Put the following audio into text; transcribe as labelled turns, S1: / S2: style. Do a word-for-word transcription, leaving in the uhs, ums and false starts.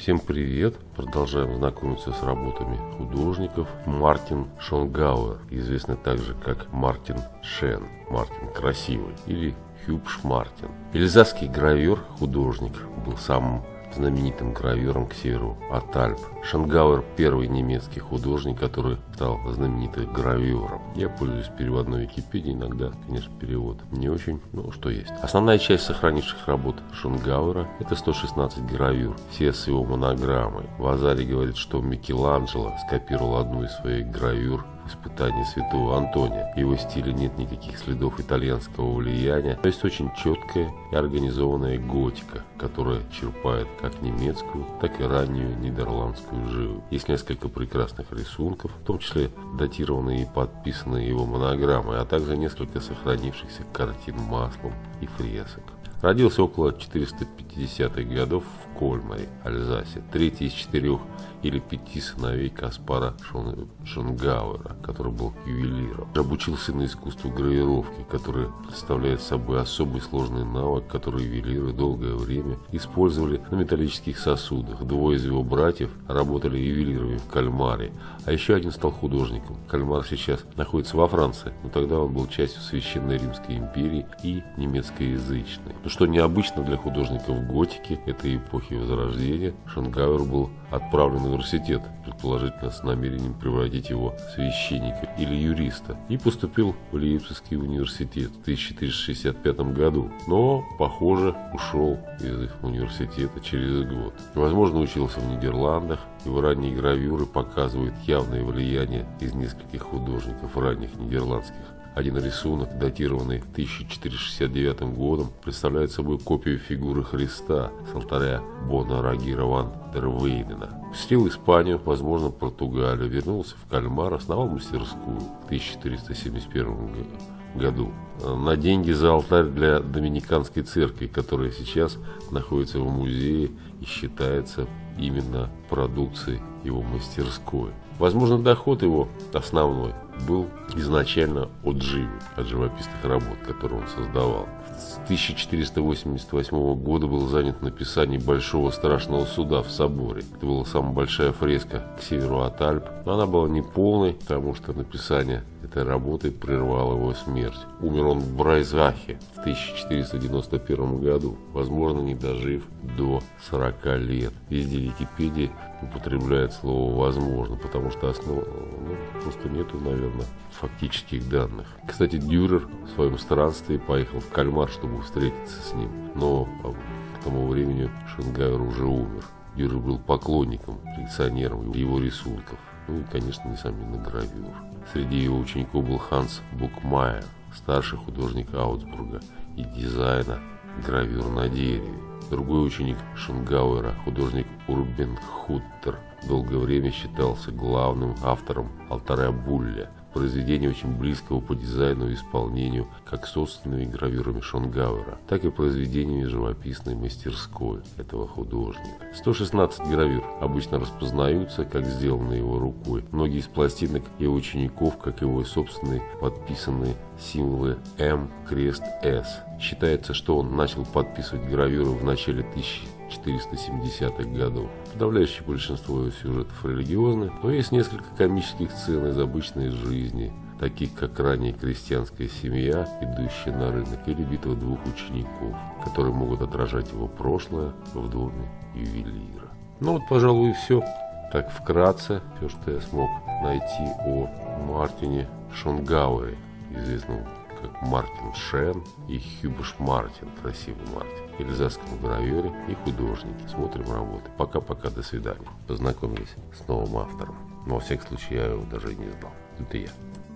S1: Всем привет! Продолжаем знакомиться с работами художников. Мартин Шонгауэр, известный также как Мартин Шен, Мартин Красивый или Хюбш Мартин. Эльзасский гравер, художник, был самым знаменитым гравером к северу от Альп. Шонгауэр – первый немецкий художник, который стал знаменитым гравером. Я пользуюсь переводной Википедией, иногда, конечно, перевод не очень, но что есть. Основная часть сохранивших работ Шонгауэра – это сто шестнадцать гравюр, все с его монограммой. Вазари говорит, что Микеланджело скопировал одну из своих гравюр «Испытание святого Антония». В его стиле нет никаких следов итальянского влияния, то есть очень четкая и организованная готика, которая черпает как немецкую, так и раннюю нидерландскую живопись. Есть несколько прекрасных рисунков, в том числе датированные и подписанные его монограммой, а также несколько сохранившихся картин маслом и фресок. Родился около четырёхсот пятидесятых годов в Кольмаре, Альзасе, третий из четырех или пяти сыновей Каспара Шон... Шонгауэра, который был ювелиром. Обучился на искусству гравировки, которое представляет собой особый сложный навык, который ювелиры долгое время использовали на металлических сосудах. Двое из его братьев работали ювелирами в Кальмаре, а еще один стал художником. Кальмар сейчас находится во Франции, но тогда он был частью Священной Римской империи и немецкоязычной. Но что необычно для художников готики этой эпохи Возрождения, Шонгауэр был отправлен в университет, предположительно с намерением превратить его в священника или юриста, и поступил в Лейпцигский университет в тысяча четыреста шестьдесят пятом году, но, похоже, ушел из университета через год. Возможно, учился в Нидерландах. Его ранние гравюры показывают явное влияние из нескольких художников ранних нидерландских. Один рисунок, датированный тысяча четыреста шестьдесят девятым годом, представляет собой копию фигуры Христа с алтаря Бона Рагира ван дер Вейдена. Посетил Испанию, возможно, Португалию, вернулся в Кальмар, основал мастерскую в тысяча четыреста семьдесят первом году на деньги за алтарь для Доминиканской церкви, которая сейчас находится в музее и считается именно продукцией его мастерской. Возможно, доход его основной был изначально от живы, от живописных работ, которые он создавал. С тысяча четыреста восемьдесят восьмого года был занят написанием Большого Страшного Суда в соборе. Это была самая большая фреска к северу от Альп. Но она была не полной, потому что написание этой работы прервало его смерть. Умер он в Брайзахе в тысяча четыреста девяносто первом году, возможно, не дожив до сорока лет. Везде в Википедии употребляет слово «возможно», потому что основ... ну, просто нету, наверное, фактических данных. Кстати, Дюрер в своем странстве поехал в Кальмар, чтобы встретиться с ним, но к тому времени Шонгауэр уже умер. Дюрер был поклонником, коллекционером его рисунков, ну и, конечно, несомненно, гравюр. Среди его учеников был Ханс Букмайер, старший художник Аутсбурга и дизайна гравюр на дереве. Другой ученик Шонгауэра, художник Урбен Хуттер, долгое время считался главным автором алтаря Булля, произведения очень близкого по дизайну и исполнению как собственными гравюрами Шонгауэра, так и произведениями живописной мастерской этого художника. сто шестнадцать гравюр обычно распознаются как сделанные его рукой. Многие из пластинок его учеников, как его собственные, подписаны символы М, крест, С. Считается, что он начал подписывать гравюры в начале тысяча четыреста семидесятых годов. Подавляющее большинство его сюжетов религиозны, но есть несколько комических сцен из обычной жизни, таких как ранняя крестьянская семья, идущая на рынок, или битва двух учеников, которые могут отражать его прошлое в доме ювелира. Ну вот, пожалуй, и все. Так вкратце, все, что я смог найти о Мартине Шонгауэре, известном как Мартин Шен и Хюбш Мартин, красивый Мартин, эльзасском гравере и художнике. Смотрим работы. Пока-пока, до свидания. Познакомились с новым автором. Но во всяком случае я его даже и не знал. Это я.